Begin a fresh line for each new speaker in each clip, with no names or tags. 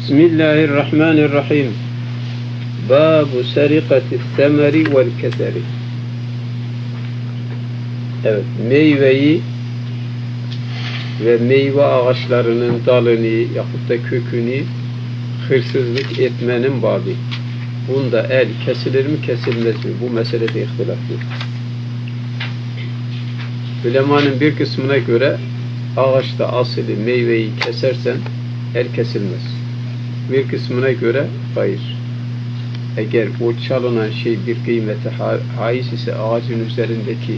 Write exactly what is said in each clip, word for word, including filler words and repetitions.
Bismillahirrahmanirrahim. Babu serikati semeri vel keseri. Evet, meyveyi ve meyve ağaçlarının dalını yahut da kökünü hırsızlık etmenin babi. Bunda el kesilir mi kesilmez mi? Bu meselede ihtilaflı. Ulemanın bir kısmına göre ağaçta asili meyveyi kesersen el kesilmez. Bir kısmına göre hayır. Eğer o çalınan şey bir kıymeti haiz ise ağacın üzerindeki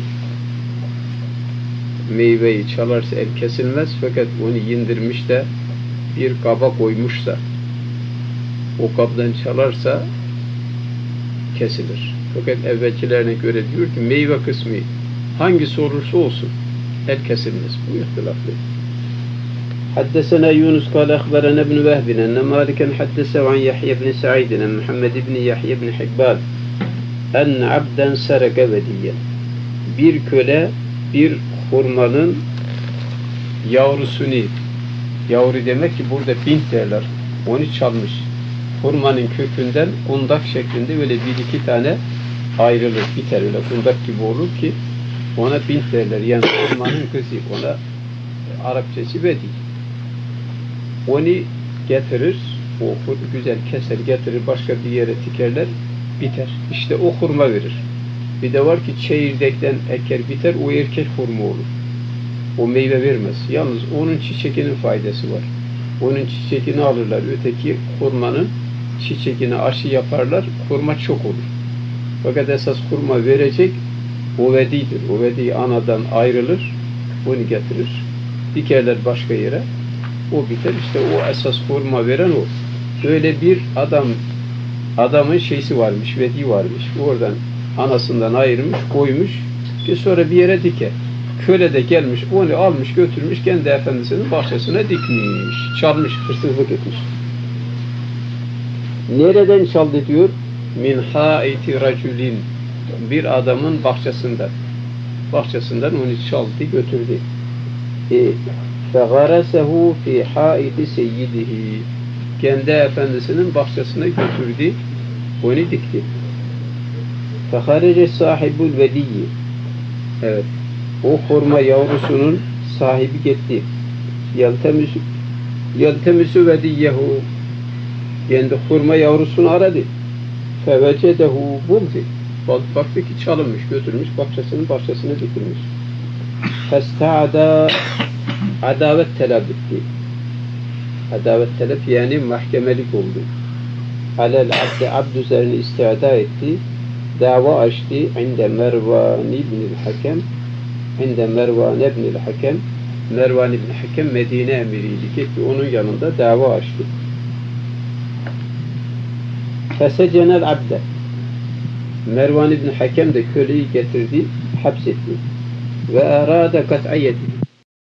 meyveyi çalarsa el kesilmez, fakat onu indirmiş de bir kaba koymuşsa o kabdan çalarsa kesilir. Fakat evvelkilerine göre diyor ki meyve kısmı hangisi olursa olsun el kesilmez. Bu ihtilaflı. Haddesena Yunus kâle ehberene ibn Vehbin enne Maliken haddesehu an Yahya ibn Sa'idin en Muhammed ibn Yahya ibn Hibban enne abden sereke vediyen. Bir köle bir hurmanın yavrusunu, yavru demek ki burada bint derler, onu çalmış. Hurmanın kökünden kundak şeklinde böyle bir iki tane ayrılır, biter, öyle kundak gibi olur ki ona bint derler. Yani hurmanın kızı, ona Arapçası vedi. Onu getirir, o güzel keser, getirir, başka bir yere tikerler, biter. İşte o hurma verir. Bir de var ki çeyirdekten eker biter, o erkek hurma olur. O meyve vermez. Yalnız onun çiçeğinin faydası var. Onun çiçeğini alırlar. Öteki hurmanın çiçeğini aşı yaparlar, hurma çok olur. Fakat esas hurma verecek o vedidir. O vedi anadan ayrılır, onu getirir, dikerler başka yere, o biter. İşte o esas hurma veren o. Böyle bir adam, adamın şeysi varmış, vedi varmış. Oradan anasından ayırmış, koymuş ki sonra bir yere diker. Köle de gelmiş, onu almış, götürmüş, kendi efendisinin bahçesine dikmiş. Çalmış, hırsızlık etmiş. Nereden çaldı diyor? Min haiti raculin. Bir adamın bahçesinden. Bahçesinden onu çaldı, götürdü. E, فَغَرَسَهُ فِي حَائِتِ سَيِّدِهِ. Kendi efendisinin bahçesine götürdü, onu dikti. فَخَرَجَ صَاحِبُ الْوَدِيِّ. Evet, o hurma yavrusunun sahibi gitti. يَلْتَمِسُ يَلْتَمِسُ وَدِيَّهُ. Kendi hurma yavrusunu aradı. فَوَجَدَهُ buldu. Baktı ki çalınmış, götürmüş, bahçesinin bahçesine dikilmiş. فَاسْتَعَدَى. Adavet talep etti. Adavet talep yani mahkemelik oldu. Alel abd abd üzerine istiada etti. Dava açtı. İnde Mervan ibn Hakem. İnde Mervan ibn Hakem. Mervan ibn Hakem Medine emiriydi. Gitti onun yanında dava açtı. Fesecenel abde. Mervan ibn Hakem de köleyi getirdi, hapsetti. Ve arada kat'iyeti.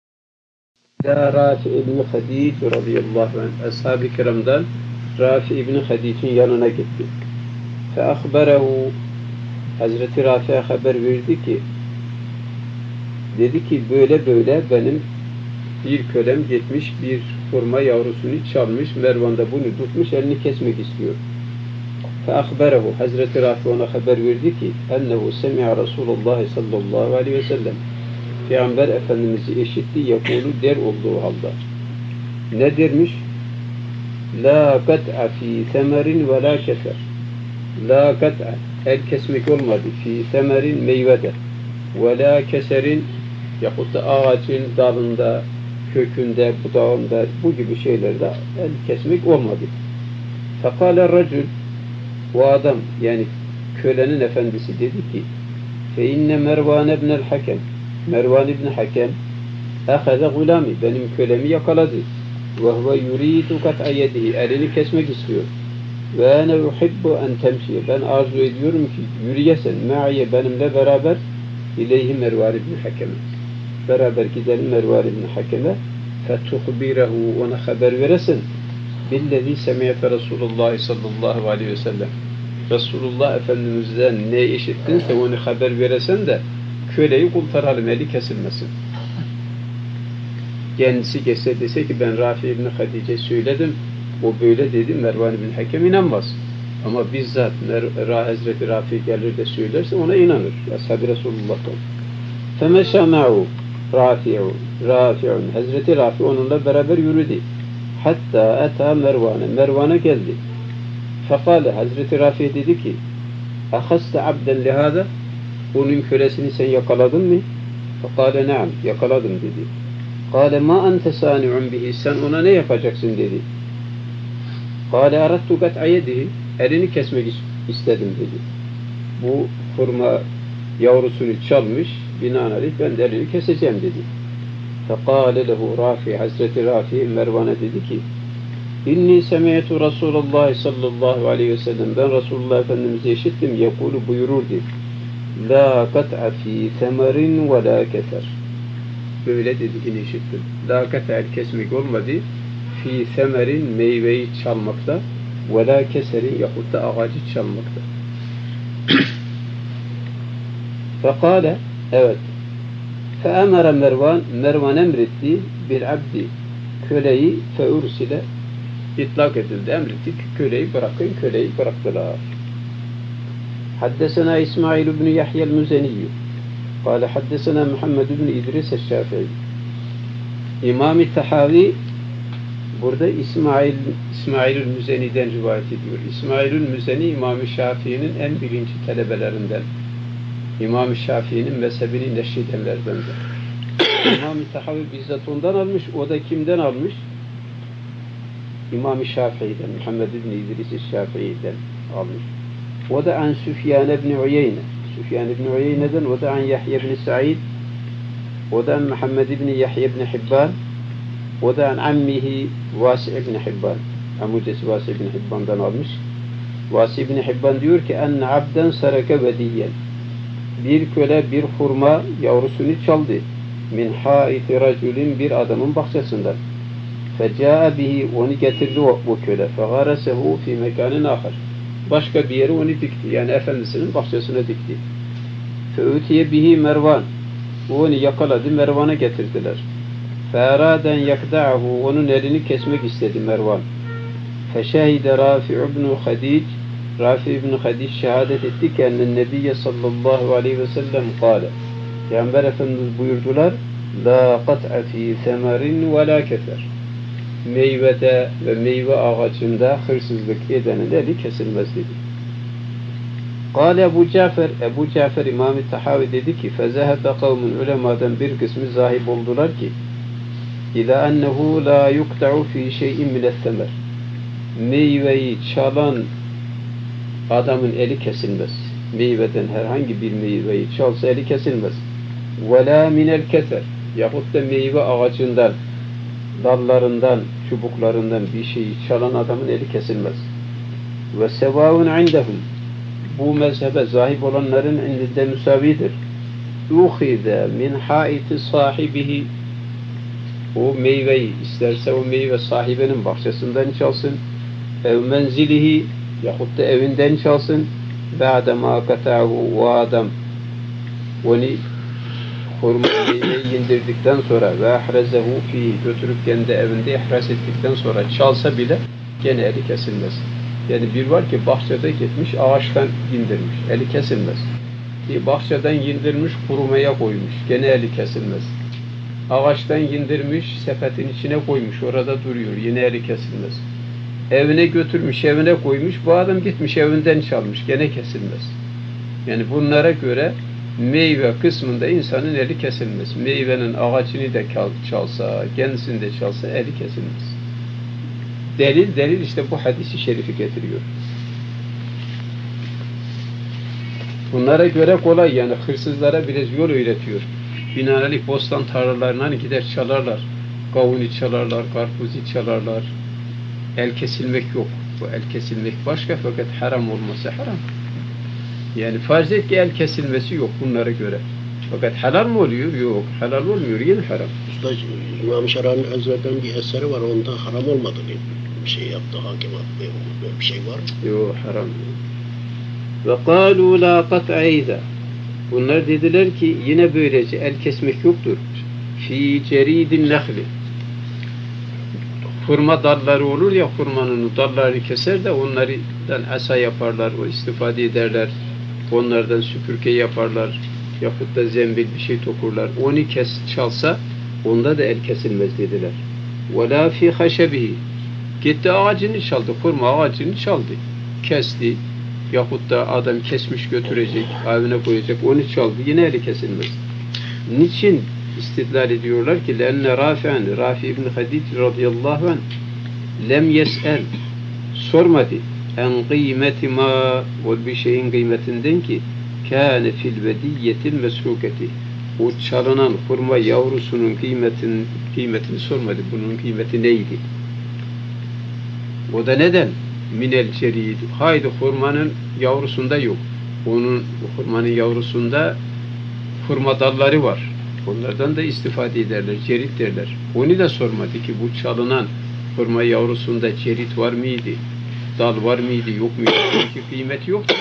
Rafi ibn Hadic radıyallahu anh, ashab-ı kiramdan Rafi ibn Hadic'in yanına gitti. Fe ahberehu. Hazreti Rafi'ye haber verdi ki, dedi ki böyle böyle benim bir kölem gitmiş, bir hurma yavrusunu çalmış, Mervan da bunu tutmuş, elini kesmek istiyor. Fe ahberehu. Hazreti Rafi ona haber verdi ki, ennehu semi'a Resulullah sallallahu aleyhi ve sellem. Peygamber Efendimiz'i eşitti, yakulu der olduğu halde. Ne dermiş? La kat'a fi semerin ve la keser. La kat'a, el kesmek olmadı. Fi semerin, meyvede. Ve la keserin, yahut da ağacın dalında, kökünde, budağında, bu gibi şeylerde el kesmek olmadı. Fekale racul, o adam, yani kölenin efendisi dedi ki, fe inne Mervan ibnel Hakem. Mervan ibn Hakem ahaza gulami, benim kölemi yakaladı. Ve huve yuridu kat'ayedihi, elini kesmek istiyor. Ve ene uhibbu en temşiye, ben arzu ediyorum ki yürüyesen, ma'iye, benimle beraber ileyhi Mervan ibn Hakem'e, beraber gidelim Mervan ibn Hakem'e. Fetuhbirehu, ona haber veresin. Billezî semi'te Resulullah sallallahu aleyhi ve sellem, Resulullah Efendimiz'den ne işittinse onu haber veresen de köleyi kurtaralım, eli kesilmesin. Kendisi gelse dese ki ben Rafi ibn Hadice söyledim, O böyle dedi, Mervan bin Hakem inanmaz. Ama bizzat Mer Hazreti Rafi gelir de söylerse ona inanır. Ashab-ı Resulullah'tan. فَمَشَى مَعُوا رَافِعُ Rafi'un. Hazreti Rafi onunla beraber yürüdü. Hatta eta Mervan'a. Mervan'a geldi. Fekale Hazreti Rafi dedi ki اَخَسْتَ عَبْدًا لِهَذَا Onun kölesini sen yakaladın mı? Fekale naam. Yakaladım dedi. Kale مَا أَنْتَ سَانِعٌ بِهِ Sen ona ne yapacaksın dedi. Kale اَرَدْتُ قَطْعَ يَدِهِ Elini kesmek istedim dedi. Bu hurma yavrusunu çalmış, binaenaleyh ben de elini keseceğim dedi. Fekale lehu Rafi, Hazreti Rafi Mervan'a dedi ki İnni semi'tu Resulullah sallallahu aleyhi ve sellem ben Resulullah Efendimiz'i işittim yekulu buyururdu La kat'a fi semerin ve la keser Böyle dediğini işittim. La kat'a kesmek olmadı fi semerin meyveyi çalmakta ve la keserin yahut da ağacı çalmakta. Fekale evet feemere Mervan Mervan emretti bir abdi köleyi feursile itlak edildi. Emretti köleyi bırakın. Köleyi bıraktılar. Haddesena İsmail ibn Yahya el-Müzeni kâle haddesena Muhammed ibn İdris el-Şafii İmam-ı Tahavi burada İsmail İsmailül Müzeni'den rivayet ediyor. İsmailül Müzeni İmam-ı Şafii'nin en birinci talebelerinden. İmam-ı Şafii'nin mezhebini neşredenlerdendir. İmam-ı Tahavi bizzat ondan almış. O da kimden almış? İmam-ı Şafii'den, Muhammed ibn İdris Şafii'den almış. O da an Süfyan ibn Uyeyne. Süfyan ibn Uyeyne'den, o da an Yahya ibn Sa'id. O da an Muhammed ibn Yahya ibn Hibban. O da an ammihi Vasi ibn Hibban. Amudesi Vasi ibn Hibban'dan almış. Vasi ibn Hibban diyor ki enne abden saraka vediyen. Bir köle bir hurma yavrusunu çaldı. Min haiti raculin bir adamın bahçesinden. Feca'a bihi onu getirdi o, o köle. Fegarasehu fi mekanin ahar. Başka bir yere onu dikti. Yani efendisinin bahçesine dikti. Feutiye bihi Mervan. Onu yakaladı. Mervan'a getirdiler. Fe'eraden yakda'ahu onun elini kesmek istedi Mervan. Feşehide Rafi ibn Hadic Rafi ibn Hadic şehadet etti ki enne Nebiye sallallahu aleyhi ve sellem kâle Peygamber Efendimiz buyurdular La kat'a fi semerin ve la keser Meyvede ve meyve ağacında hırsızlık edenin eli kesilmez dedi. Kâle Ebu Cafer Ebu Cafer İmam-ı Tahavi dedi ki fezehebe kavmun ulemadan bir kısmı zahib oldular ki İlâ ennehu la yukta'u fi şey'in mine's-semer meyveyi çalan adamın eli kesilmez. Meyveden herhangi bir meyveyi çalsa eli kesilmez. وَلَا مِنَ الْكَسَرِ yahut da meyve ağacından, dallarından, çubuklarından bir şeyi çalan adamın eli kesilmez. وَسَوَاءٌ عِنْدَهُمْ bu mezhebe zahip olanların indinde müsavidir. اُخِذَ مِنْ حَائِتِ صَاحِبِهِ o meyveyi isterse o meyve sahibinin bahçesinden çalsın ev menzilihi yahut da evinden çalsın ba'de ma kata'hu o adam onu hurma meyveyi indirdikten sonra ve ahrezehu fi götürüp kendi evinde ihraz ettikten sonra çalsa bile gene eli kesilmez. Yani bir var ki bahçede gitmiş ağaçtan indirmiş. Eli kesilmez. Bir bahçeden indirmiş kurumaya koymuş. Gene eli kesilmez. Ağaçtan indirmiş sepetin içine koymuş. Orada duruyor. Yine eli kesilmez. Evine götürmüş, evine koymuş. Bu adam gitmiş evinden çalmış. Gene kesilmez. Yani bunlara göre meyve kısmında insanın eli kesilmez. Meyvenin ağacını da çalsa, kendisini de çalsa eli kesilmez. Delil, delil işte bu hadisi şerifi getiriyor. Bunlara göre kolay yani hırsızlara biraz yol öğretiyor. Binaenaleyh bostan tarlalarına gider çalarlar. Kavunu çalarlar, karpuzu çalarlar. El kesilmek yok. Bu el kesilmek başka fakat haram olması haram. Yani farz et ki el kesilmesi yok bunlara göre. Fakat halal mı oluyor? Yok. Halal olmuyor. Yine haram.
Usta İmam Şarani Hazretleri'nin bir eseri var. Onda haram olmadığını bir şey yaptı. Hakim böyle bir şey var mı?
Yok. Haram. Ve kâlû lâ kat'ayda. Bunlar dediler ki yine böylece el kesmek yoktur. Fî ceridin nehli. hurma dalları olur ya, hurmanın dallarını keser de onlardan asa yaparlar, o istifade ederler. Onlardan süpürge yaparlar. Yahut da zembil bir şey tokurlar. Onu kes, çalsa onda da el kesilmez dediler. وَلَا فِي خَشَبِهِ Gitti ağacını çaldı, hurma ağacını çaldı. Kesti. Yahut da adam kesmiş götürecek, evine koyacak, onu çaldı. Yine eli kesilmez. Niçin istidlal ediyorlar ki? لَاَنَّ رَافِعًا Rafi İbn-i Hadid radıyallahu anh lem yes'el sormadı. En kıymeti ma o bir şeyin kıymetinden ki kâne fil vediyetil mesruketi o çalınan hurma yavrusunun kıymetin, kıymetini sormadı. Bunun kıymeti neydi? O da neden? Minel ceriydi. Haydi hurmanın yavrusunda yok. Onun hurmanın yavrusunda hurma dalları var. Onlardan da istifade ederler. Cerit derler. Onu da sormadı ki bu çalınan hurma yavrusunda cerit var mıydı? Dal var mıydı? Yok muydu? Çünkü kıymeti yoktu.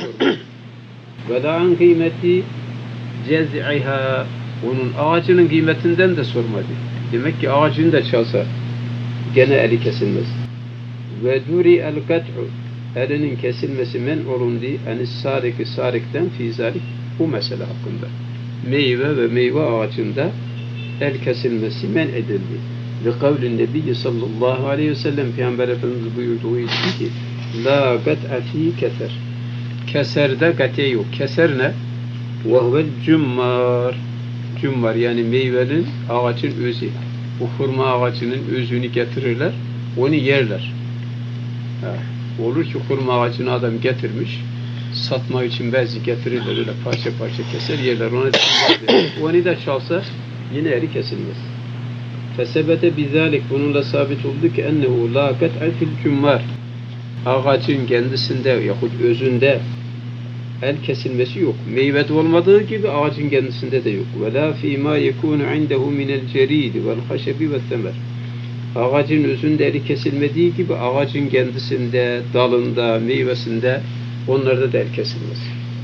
Ve la an kıymeti cez'iha onun ağacının kıymetinden de sormadı. Demek ki ağacını da çalsa gene eli kesilmez. Ve duri el kat'u elinin kesilmesi men olundu enis sariki sarikten fi zalik bu mesele hakkında. Meyve ve meyve ağacında el kesilmesi men edildi. Ve kavlin Nebi sallallahu aleyhi ve sellem Peygamber Efendimiz buyurduğu için ki la kat'a fi keser. Keserde kate yok. Keser ne? Ve huvel cümmar. Cümmar yani meyvenin ağacın özü. Bu hurma ağacının özünü getirirler. Onu yerler. Ha. Olur ki hurma ağacını adam getirmiş. Satmak için bazı getirirler. Öyle parça parça keser yerler. Ona onu da çalsa yine eli kesilmez. Fesebete bizalik bununla sabit oldu ki ennehu la kat'a fil cümmar. Ağacın kendisinde yahut özünde el kesilmesi yok. Meyvede olmadığı gibi ağacın kendisinde de yok. Ve la fîmâ yekûnu indehu minel cerîdi vel haşebi ve semer. Ağacın özünde eli kesilmediği gibi ağacın kendisinde, dalında, meyvesinde onlarda da el kesilmez.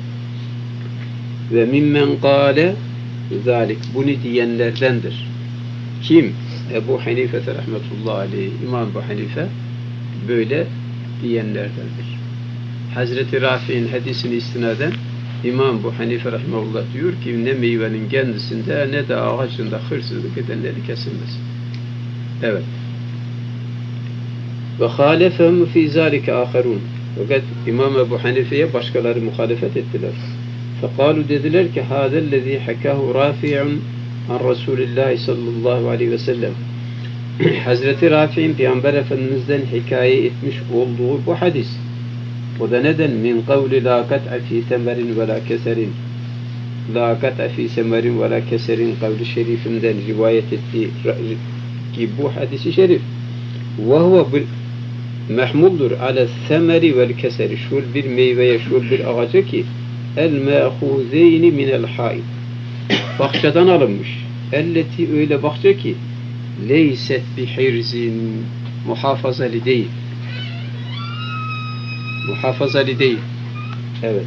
Ve mimmen kâle zâlik bunu diyenlerdendir. Kim? Ebu Hanife rahmetullahi aleyh, İmam Ebu Hanife böyle diyenlerdendir. Hazreti Rafi'nin hadisini istinaden İmam Ebu Hanife rahmetullah diyor ki ne meyvenin kendisinde ne de ağacında hırsızlık edenleri kesilmez. Evet. Ve halefehum fî zâlike âherûn. Fakat İmam Ebu Hanife'ye başkaları muhalefet ettiler. Fekalu dediler ki hâzellezî hakâhu Rafi'un an Resulillahi sallallahu aleyhi ve sellem. Hazreti Rafi'nin Peygamber Efendimiz'den hikaye etmiş olduğu bu hadis. O da neden? Min kavli la kat'a fi semerin ve la keserin. La kat'a fi semerin ve la keserin kavli şerifinden rivayet ettiği ki bu hadisi şerif. Ve huve mehmuldur ala semeri vel keseri. Şul bir meyveye, şul bir ağaca ki el me'huzeyni minel haid. Bahçeden alınmış. Elleti öyle bahçe ki leyset bi hirzin muhafazalı değil. Muhafazalı değil. Evet.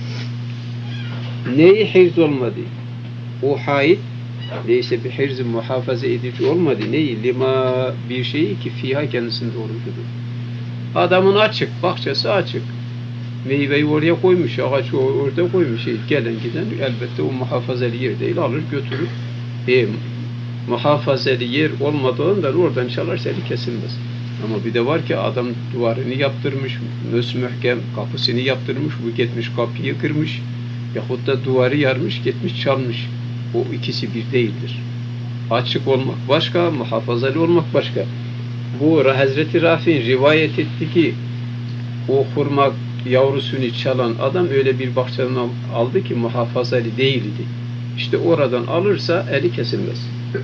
Neyi hirz olmadı? O haid leyse bi hirzin muhafaza edici olmadı. Neyi? Lima bir şeyi ki fiha kendisinde olurdu. Adamın açık, bahçesi açık. Meyveyi oraya koymuş, ağaçı orada koymuş. Gelen giden elbette o muhafazalı yer değil, alır götürür. E, muhafazalı yer olmadığından oradan çalarsa eli kesilmez. Ama bir de var ki adam duvarını yaptırmış, müsmühkem kapısını yaptırmış, bu gitmiş kapıyı kırmış, yahut da duvarı yarmış, gitmiş çalmış. O ikisi bir değildir. Açık olmak başka, muhafazalı olmak başka. Bu Hazreti Rafi'nin rivayet etti ki o hurma yavrusunu çalan adam öyle bir bahçeden aldı ki muhafazalı değildi. İşte oradan alırsa eli kesilmez.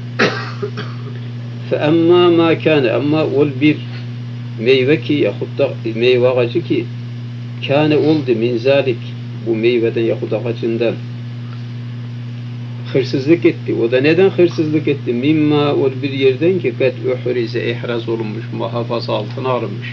فَاَمَّا مَا كَانَ Ama ol bir meyve ki yahut da meyve ağacı ki kâne oldu min zalik bu meyveden yahut ağacından hırsızlık etti. O da neden hırsızlık etti? Mimma ol bir yerden ki kat uhrize ihraz olunmuş, muhafaza altına alınmış.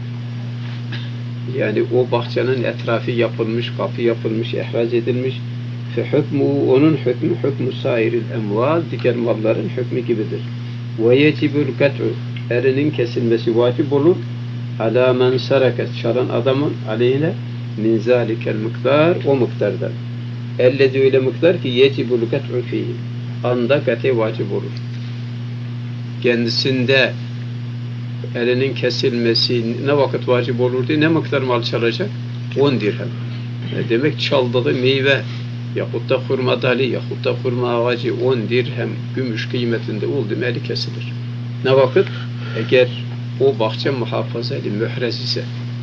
Yani o bahçenin etrafı yapılmış, kapı yapılmış, ihraz edilmiş. Fe hükmü, onun hükmü hükmü sairil emval, diğer malların hükmü gibidir. Ve yecibül kat'u, elinin kesilmesi vacip olur. Alâ men saraket, çalan adamın aleyhine min zâlikel miktar, o miktardan. Ellezî öyle miktar ki yecibul kat'u fîhî, anda kat'e vacip olur. Kendisinde elinin kesilmesi ne vakit vacip olurdu, ne miktar mal çalacak? on dirhem. E demek çaldığı meyve yahut da hurma dalı yahut da hurma ağacı on dirhem gümüş kıymetinde oldu mu eli kesilir. Ne vakit? Eğer o bahçe muhafazeli, mührez ise.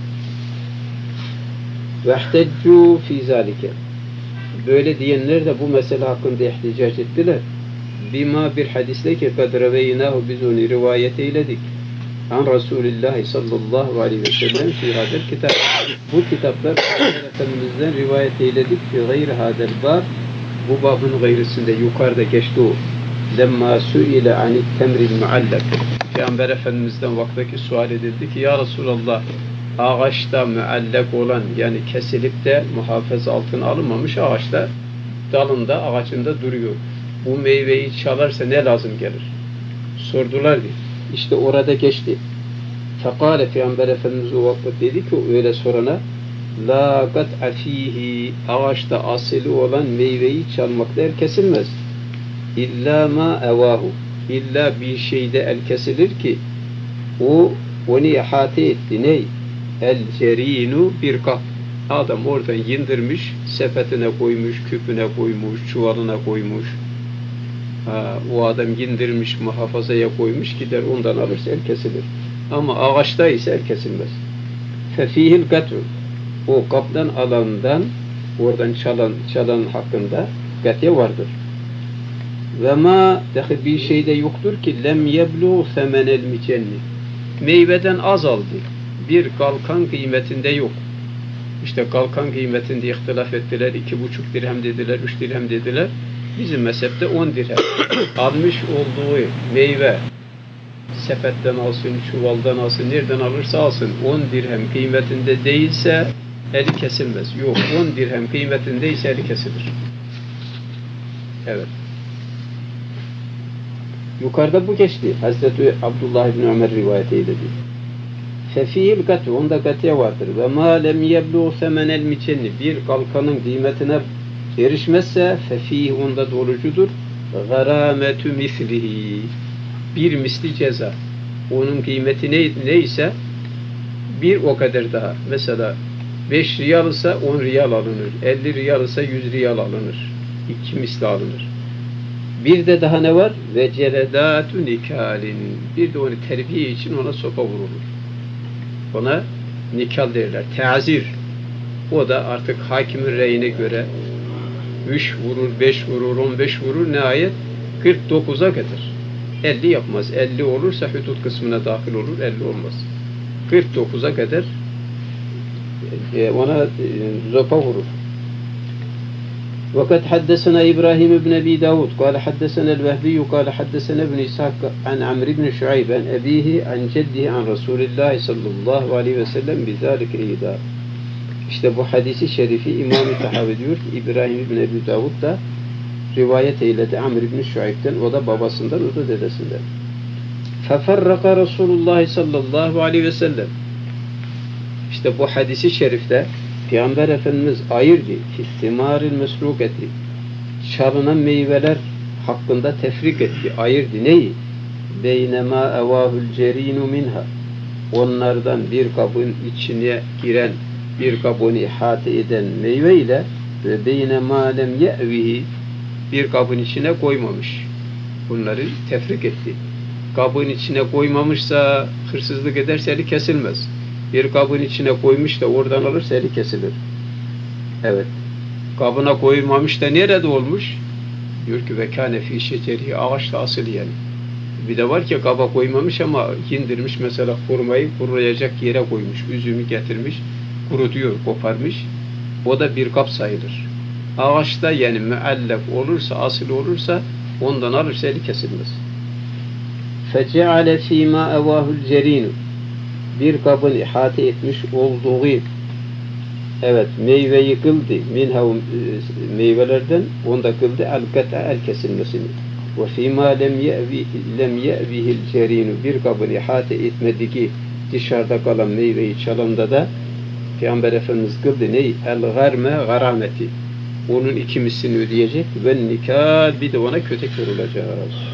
وَاحْتَجُّوا فِي ذَٰلِكَ. Böyle diyenler de bu mesele hakkında ihticac ettiler. Bima bir hadiste ki قَدْ رَوَيْنَاهُ biz onu rivayet eyledik. An Resulullah sallallahu aleyhi ve sellem fi hadel kitap. Bu kitaplar Efendimiz'den rivayet eyledik ki gayri hadel bab, bu babın gayrısında yukarıda geçti o. Lemma suile anit temril muallak. Peygamber Efendimiz'den vaktaki sual edildi ki ya Resulallah, ağaçta muallak olan, yani kesilip de muhafaza altına alınmamış ağaçta, dalında, ağacında duruyor. Bu meyveyi çalarsa ne lazım gelir? Sordular diye. İşte orada geçti. Fekale Peygamber Efendimiz o vakit dedi ki öyle sorana, la gat'a fihi, ağaçta asili olan meyveyi çalmakta el kesilmez. İlla ma evahu, illa bir şeyde el kesilir ki o onu ihate etti. Ney? El cerinu, bir kap. Adam oradan yindirmiş, sepetine koymuş, küpüne koymuş, çuvalına koymuş. Ha, o adam yindirmiş, muhafazaya koymuş, gider ondan alırsa el kesilir. Ama ağaçta ise el kesilmez. Fefihil gat'u, o kaptan alandan, oradan çalan çalan hakkında gat'e vardır. Ve ma dahi bir şeyde yoktur ki lem yeblu semenel micenni, meyveden az aldı, bir kalkan kıymetinde yok. İşte kalkan kıymetinde ihtilaf ettiler, iki buçuk dirhem dediler, üç dirhem dediler. Bizim mezhepte on dirhem. Almış olduğu meyve sepetten alsın, çuvaldan alsın, nereden alırsa alsın, on dirhem kıymetinde değilse eli kesilmez. Yok, on dirhem kıymetindeyse eli kesilir. Evet. Yukarıda bu geçti. Hazreti Abdullah ibn Ömer rivayet eyledi. Fefihil gat'u, onda gat'e vardır. Ve ma lem yeblu semenel micenni, bir kalkanın kıymetine erişmezse fefih, onda doğrucudur. Garametü mislihi, bir misli ceza. Onun kıymeti ne, neyse bir o kadar daha. Mesela beş riyal ise on riyal alınır. elli riyal ise yüz riyal alınır. İki misli alınır. Bir de daha ne var? Ve celedâtu nikalin. Bir de onu terbiye için ona sopa vurulur. Ona nikal derler. Teazir. O da artık hakimin reyine göre üç vurur, beş vurur, on beş vurur, nihayet kırk dokuza kadar. elli yapmaz. elli olursa hudut kısmına dahil olur, elli olmaz. kırk dokuza kadar ona zopa vurur. وقد حدثنا إبراهيم بن أبي داود قال حدثنا الوهبي قال حدثنا ابن إسحاق عن عمرو بن شعيب عن أبيه عن جده عن رسول الله صلى الله عليه وسلم بذلك الإهداء. İşte bu hadisi şerifi İmam-ı Tahavi diyor ki İbrahim ibn Ebi Davud da rivayet eyledi Amr ibn Şuayb'den, o da babasından, o da dedesinden. Feferraka Resulullah sallallahu aleyhi ve sellem. İşte bu hadisi şerifte Peygamber Efendimiz ayırdı. Fistimaril mesruketi, çalınan meyveler hakkında tefrik etti, ayırdı. Neyi? Beynema evahul cerinu minha, onlardan bir kabın içine giren, bir kabını ihate eden meyve ile ve beynema lem ye'vihi, bir kabın içine koymamış. Bunları tefrik etti. Kabın içine koymamışsa, hırsızlık ederse eli kesilmez. Bir kabın içine koymuş da oradan alırsa eli kesilir. Evet. Kabına koymamış da nerede olmuş? Diyor ki ve kâne fî şeceri, ağaçta asıl yani. Bir de var ki kaba koymamış ama indirmiş, mesela hurmayı kuruyacak yere koymuş. Üzümü getirmiş, kurutuyor, koparmış. O da bir kap sayılır. Ağaçta yani müellek olursa, asıl olursa ondan alırsa eli kesilmez. فَجَعَلَ ف۪ي مَا اَوَاهُ الْجَر۪ينُ, bir kabın ihate etmiş olduğu, evet, meyve yıkıldı, minha meyvelerden onda kıldı el-gata, el kesilmesini. Ve fîmâ lem ye'vi lem ye'vihil cerînu bir kabın ihate etmediği dışarıda kalan meyveyi çalanda da Peygamber Efendimiz kıldı ney? El garme garameti. Onun iki mislini ödeyecek ve nikah bir de ona kötek vurulacak.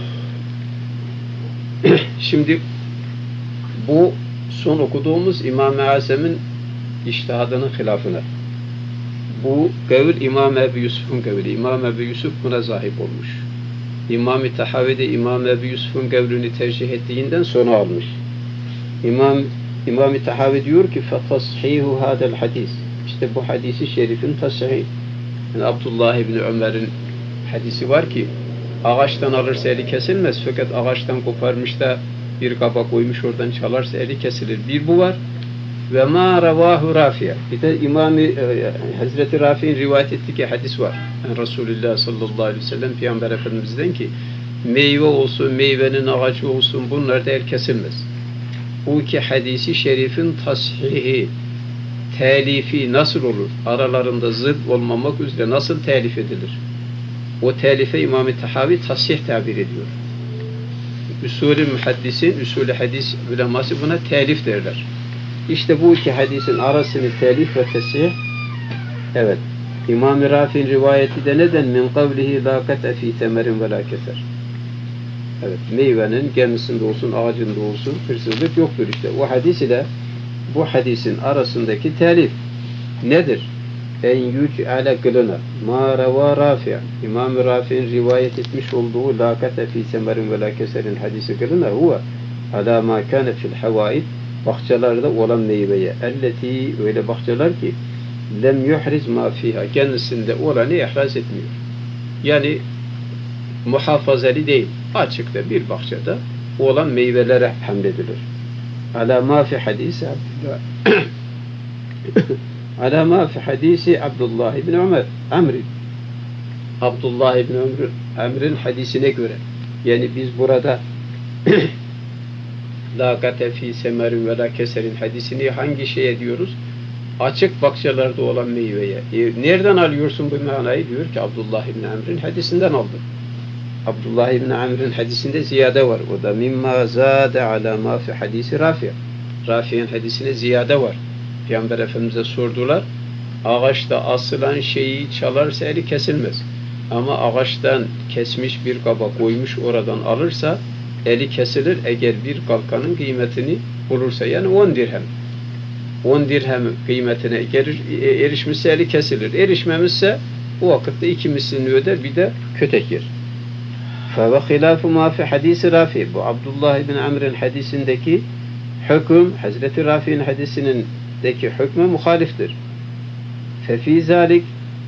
Şimdi bu son okuduğumuz İmam-ı Azam'ın içtihadının hilafına. Bu kavil İmam Ebu Yusuf'un kavili. İmam Ebu Yusuf buna zahip olmuş. İmam-ı Tahavi'de İmam Ebu Yusuf'un kavlini tercih ettiğinden sonra almış. İmam İmam-ı Tahavi diyor ki فَتَصْحِيهُ هَذَا الْحَدِيثِ İşte bu hadisi şerifin tashihi. Yani Abdullah İbni Ömer'in hadisi var ki ağaçtan alırsa eli kesilmez fakat ağaçtan koparmış da bir kaba koymuş oradan çalarsa eli kesilir. Bir bu var. Ve ma ravahu Rafi'ye. Bir de İmam-ı e, Hazreti Rafi'nin rivayet ettiği hadis var. Yani Resulullah sallallahu aleyhi ve sellem Peygamber Efendimiz'den ki meyve olsun, meyvenin ağacı olsun bunlar da el kesilmez. Bu iki hadisi şerifin tashihi, telifi nasıl olur? Aralarında zıt olmamak üzere nasıl telif edilir? O telife İmam-ı Tahavi tasih tabir ediyor. Usulü muhaddisin, usulü hadis uleması buna telif derler. İşte bu iki hadisin arasını telif ve tesih, evet, İmam-ı Rafi'nin rivayeti de neden? Min kavlihi la kat'e fi temerin ve la keser. Evet, meyvenin kendisinde olsun, ağacında olsun hırsızlık yoktur işte. O hadis ile bu hadisin arasındaki telif nedir? En yüc'ale kılına ma rava Rafi' İmam-ı Rafi'nin rivayet etmiş olduğu la kat'e fi temerin ve la keserin hadisi kılına huve ala ma kâne fil havaid bahçelerde olan meyveye elleti öyle bahçeler ki lem yuhriz ma fiha kendisinde olanı ihraz etmiyor. Yani muhafazeli değil. Açıkta bir bahçede olan meyvelere hamledilir. Ala ma fi hadisi Abdullah ala ma fi hadisi Abdullah ibn Ömer Amr Abdullah ibn Ömer Amr'in hadisine göre yani biz burada la kate fi semerin ve la keserin hadisini hangi şeye diyoruz? Açık bahçelerde olan meyveye. E, nereden alıyorsun bu manayı? Diyor ki Abdullah ibn Amr'in hadisinden aldım. Abdullah ibn Amr'in hadisinde ziyade var. O da mimma zade ala ma fi hadisi Rafi'. Rafi'nin hadisine ziyade var. Peygamber Efendimiz'e sordular. Ağaçta asılan şeyi çalarsa eli kesilmez. Ama ağaçtan kesmiş bir kaba koymuş oradan alırsa eli kesilir eğer bir kalkanın kıymetini bulursa. Yani on dirhem. on dirhem kıymetine erişmişse eli kesilir. Erişmemişse o vakitte iki mislini öder bir de kötek yer. Fe ve hilâfu mâ fi hadîsi Rafi. Bu Abdullah ibn Amr'in hadisindeki hüküm, Hazreti Rafi'nin hadisindeki hükme muhaliftir. Fe fî zâlik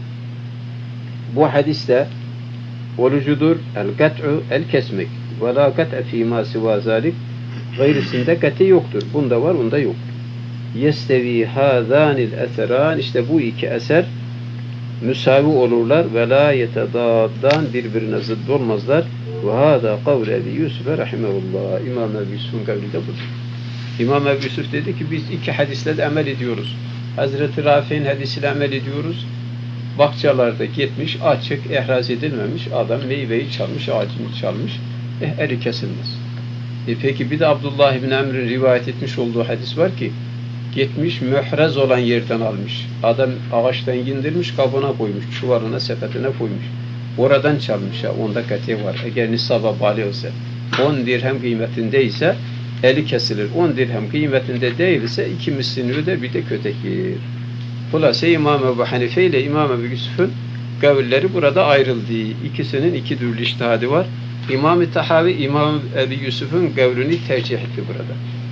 bu hadiste orucudur el-kat'u el-kesmek ve la kat'e fî mâ sivâ zâlik gayrısında kat'i yoktur. Bunda var, bunda yok. Yestevi hâzânil eserân işte bu iki eser müsavi olurlar ve la yetedâddan birbirine zıdd olmazlar. Ve hâdâ kavle Ebi Yusuf'e rahimehullah. İmam Ebu Yusuf'un kavli de budur. İmam Ebu Yusuf dedi ki biz iki hadisle de amel ediyoruz. Hazreti Rafi'nin hadisiyle amel ediyoruz. Bahçelerde gitmiş, açık, ihraz edilmemiş adam meyveyi çalmış, ağacını çalmış. Eh, eli kesilmez. E peki bir de Abdullah ibn Amr'in rivayet etmiş olduğu hadis var ki gitmiş, mührez olan yerden almış. Adam ağaçtan indirmiş, kabına koymuş, çuvalına, sepetine koymuş. Oradan çalmış ha, onda kati var. Eğer nisaba bali olsa, on dirhem kıymetindeyse eli kesilir. on dirhem kıymetinde değilse iki mislini öder, bir de kötek yer. Hulasa İmam Ebu Hanife ile İmam Ebu Yusuf'un kavulleri burada ayrıldı. İkisinin iki türlü içtihadı var. İmam-ı Tahavi, İmam Ebu Yusuf'un kavlini tercih etti burada.